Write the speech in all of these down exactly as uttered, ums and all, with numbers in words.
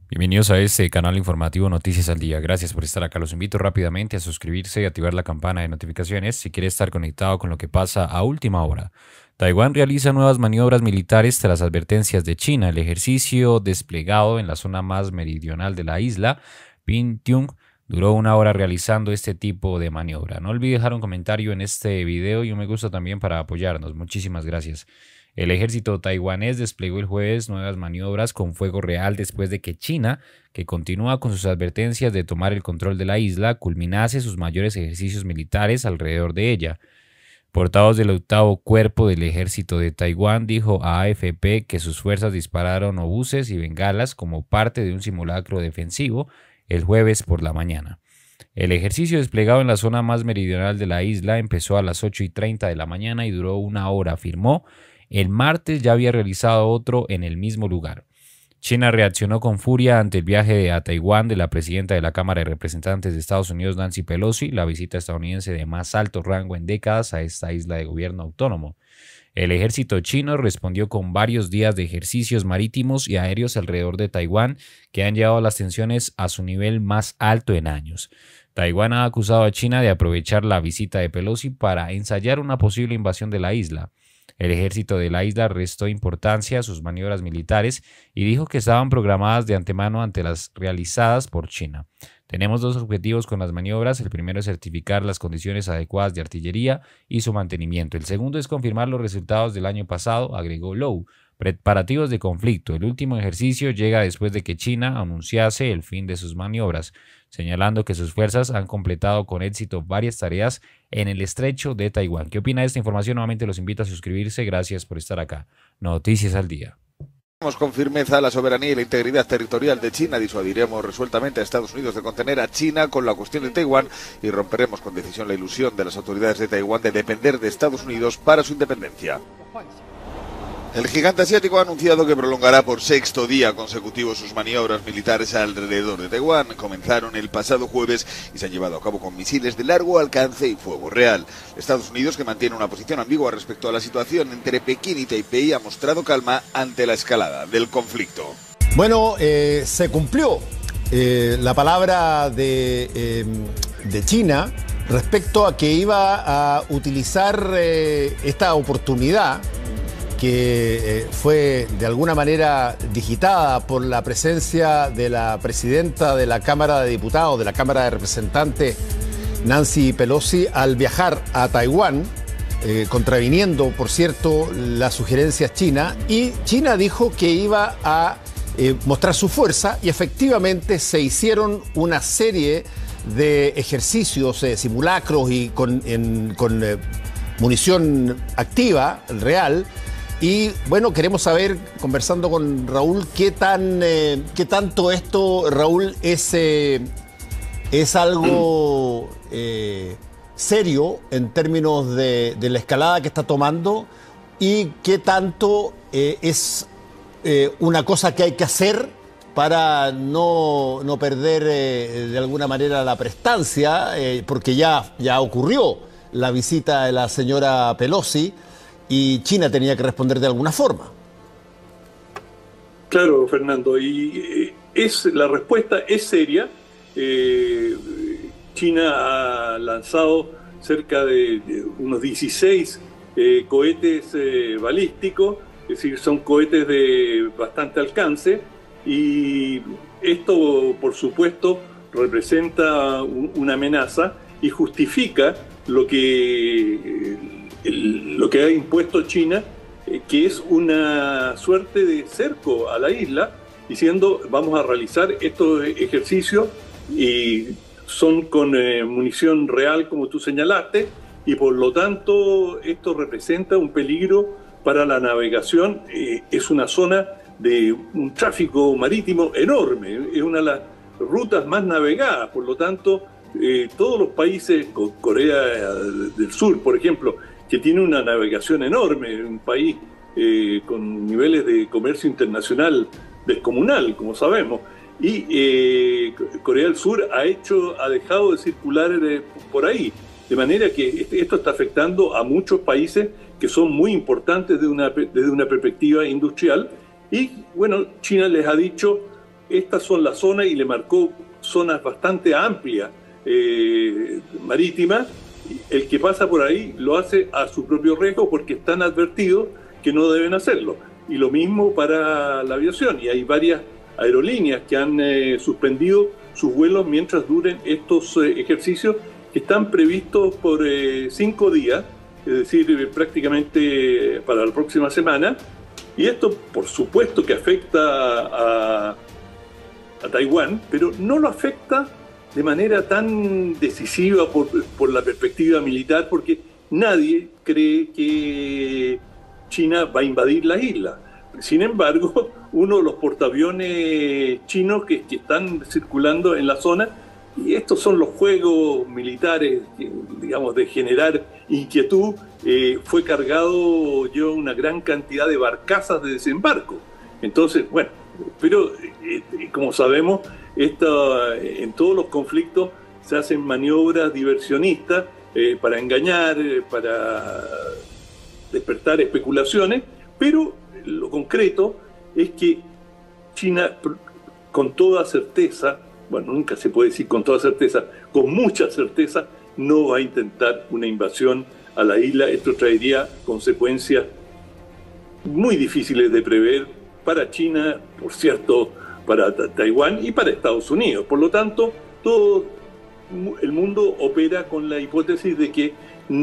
Bienvenidos a este canal informativo Noticias al Día. Gracias por estar acá. Los invito rápidamente a suscribirse y activar la campana de notificaciones si quiere estar conectado con lo que pasa a última hora. Taiwán realiza nuevas maniobras militares tras advertencias de China. El ejercicio desplegado en la zona más meridional de la isla, Pingtung, duró una hora realizando este tipo de maniobra. No olvide dejar un comentario en este video y un me gusta también para apoyarnos. Muchísimas gracias. El ejército taiwanés desplegó el jueves nuevas maniobras con fuego real después de que China, que continúa con sus advertencias de tomar el control de la isla, culminase sus mayores ejercicios militares alrededor de ella. Portavoz del octavo cuerpo del ejército de Taiwán dijo a A F P que sus fuerzas dispararon obuses y bengalas como parte de un simulacro defensivo el jueves por la mañana. El ejercicio desplegado en la zona más meridional de la isla empezó a las ocho y treinta de la mañana y duró una hora, afirmó. El martes ya había realizado otro en el mismo lugar. China reaccionó con furia ante el viaje a Taiwán de la presidenta de la Cámara de Representantes de Estados Unidos, Nancy Pelosi, la visita estadounidense de más alto rango en décadas a esta isla de gobierno autónomo. El ejército chino respondió con varios días de ejercicios marítimos y aéreos alrededor de Taiwán que han llevado las tensiones a su nivel más alto en años. Taiwán ha acusado a China de aprovechar la visita de Pelosi para ensayar una posible invasión de la isla. El ejército de la isla restó importancia a sus maniobras militares y dijo que estaban programadas de antemano ante las realizadas por China. Tenemos dos objetivos con las maniobras. El primero es certificar las condiciones adecuadas de artillería y su mantenimiento. El segundo es confirmar los resultados del año pasado, agregó Low. Preparativos de conflicto. El último ejercicio llega después de que China anunciase el fin de sus maniobras, señalando que sus fuerzas han completado con éxito varias tareas en el estrecho de Taiwán. ¿Qué opina de esta información? Nuevamente los invito a suscribirse. Gracias por estar acá. Noticias al Día. Con firmeza la soberanía y la integridad territorial de China, disuadiremos resueltamente a Estados Unidos de contener a China con la cuestión de Taiwán y romperemos con decisión la ilusión de las autoridades de Taiwán de depender de Estados Unidos para su independencia. El gigante asiático ha anunciado que prolongará por sexto día consecutivo sus maniobras militares alrededor de Taiwán. Comenzaron el pasado jueves y se han llevado a cabo con misiles de largo alcance y fuego real. Estados Unidos, que mantiene una posición ambigua respecto a la situación entre Pekín y Taipei, ha mostrado calma ante la escalada del conflicto. Bueno, eh, se cumplió eh, la palabra de, eh, de China respecto a que iba a utilizar eh, esta oportunidad que eh, fue de alguna manera digitada por la presencia de la presidenta de la Cámara de Diputados, de la Cámara de Representantes, Nancy Pelosi, al viajar a Taiwán, eh, contraviniendo, por cierto, las sugerencias chinas, y China dijo que iba a eh, mostrar su fuerza, y efectivamente se hicieron una serie de ejercicios, eh, simulacros y con, en, con eh, munición activa, real. Y bueno, queremos saber, conversando con Raúl, qué tan eh, qué tanto esto, Raúl, es, eh, es algo eh, serio en términos de, de la escalada que está tomando y qué tanto eh, es eh, una cosa que hay que hacer para no, no perder eh, de alguna manera la prestancia, eh, porque ya, ya ocurrió la visita de la señora Pelosi y China tenía que responder de alguna forma. Claro, Fernando, y es, la respuesta es seria. Eh, China ha lanzado cerca de, de unos dieciséis eh, cohetes eh, balísticos, es decir, son cohetes de bastante alcance, y esto, por supuesto, representa un, una amenaza y justifica lo que... Eh, El, lo que ha impuesto China, eh, que es una suerte de cerco a la isla, diciendo vamos a realizar estos ejercicios y son con eh, munición real, como tú señalaste, y por lo tanto esto representa un peligro para la navegación. Eh, es una zona de un tráfico marítimo enorme, es una de las rutas más navegadas, por lo tanto eh, todos los países, Corea del Sur, por ejemplo, que tiene una navegación enorme, un país eh, con niveles de comercio internacional descomunal, como sabemos, y eh, Corea del Sur ha hecho, ha dejado de circular eh, por ahí, de manera que esto está afectando a muchos países que son muy importantes desde una, desde una perspectiva industrial, y bueno, China les ha dicho estas son las zonas, y le marcó zonas bastante amplias eh, marítimas. El que pasa por ahí lo hace a su propio riesgo porque están advertidos que no deben hacerlo. Y lo mismo para la aviación, y hay varias aerolíneas que han eh, suspendido sus vuelos mientras duren estos eh, ejercicios, que están previstos por eh, cinco días, es decir, eh, prácticamente para la próxima semana. Y esto, por supuesto, que afecta a, a Taiwán, pero no lo afecta de manera tan decisiva por, por la perspectiva militar, porque nadie cree que China va a invadir la isla. Sin embargo, uno de los portaaviones chinos que, que están circulando en la zona, y estos son los juegos militares, digamos, de generar inquietud, eh, fue cargado, lleva una gran cantidad de barcazas de desembarco. Entonces, bueno, pero eh, como sabemos, esta, en todos los conflictos se hacen maniobras diversionistas eh, para engañar, eh, para despertar especulaciones, pero lo concreto es que China, con toda certeza, bueno, nunca se puede decir con toda certeza, con mucha certeza, no va a intentar una invasión a la isla. Esto traería consecuencias muy difíciles de prever para China, por cierto, para Taiwán y para Estados Unidos. Por lo tanto, todo el mundo opera con la hipótesis de que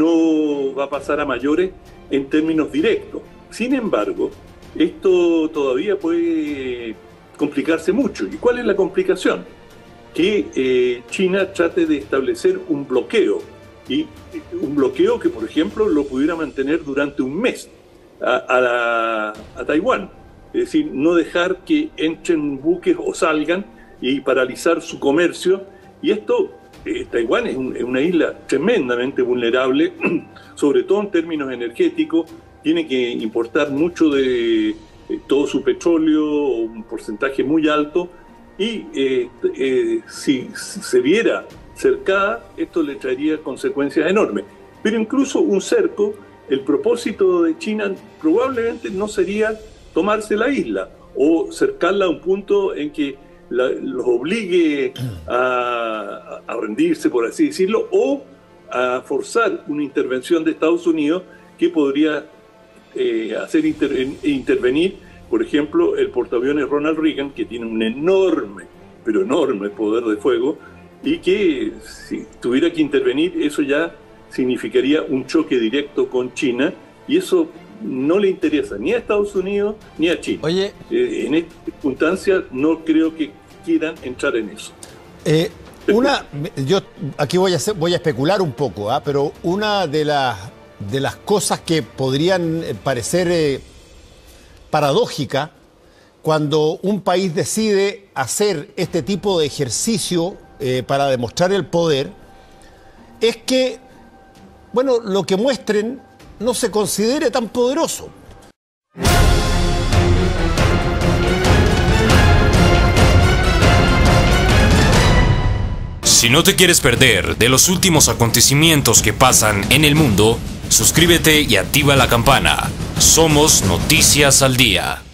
no va a pasar a mayores en términos directos. Sin embargo, esto todavía puede complicarse mucho. ¿Y cuál es la complicación? Que eh, China trate de establecer un bloqueo, y un bloqueo que, por ejemplo, lo pudiera mantener durante un mes a, a, la, a Taiwán. Es decir, no dejar que entren buques o salgan y paralizar su comercio. Y esto, eh, Taiwán es, un, es una isla tremendamente vulnerable, sobre todo en términos energéticos. Tiene que importar mucho de eh, todo su petróleo, un porcentaje muy alto, y eh, eh, si, si se viera cercada, esto le traería consecuencias enormes. Pero incluso un cerco, el propósito de China probablemente no sería tomarse la isla o cercarla a un punto en que la, los obligue a, a rendirse, por así decirlo, o a forzar una intervención de Estados Unidos que podría eh, hacer inter, intervenir, por ejemplo, el portaaviones Ronald Reagan, que tiene un enorme, pero enorme poder de fuego, y que si tuviera que intervenir, eso ya significaría un choque directo con China, y eso no le interesa ni a Estados Unidos ni a China. Oye, eh, en esta circunstancia no creo que quieran entrar en eso. Eh, una, yo aquí voy a, hacer, voy a especular un poco, ¿eh? pero una de las, de las cosas que podrían parecer eh, paradójica cuando un país decide hacer este tipo de ejercicio eh, para demostrar el poder, es que, bueno, lo que muestren no se considere tan poderoso. Si no te quieres perder de los últimos acontecimientos que pasan en el mundo, suscríbete y activa la campana. Somos Noticias al Día.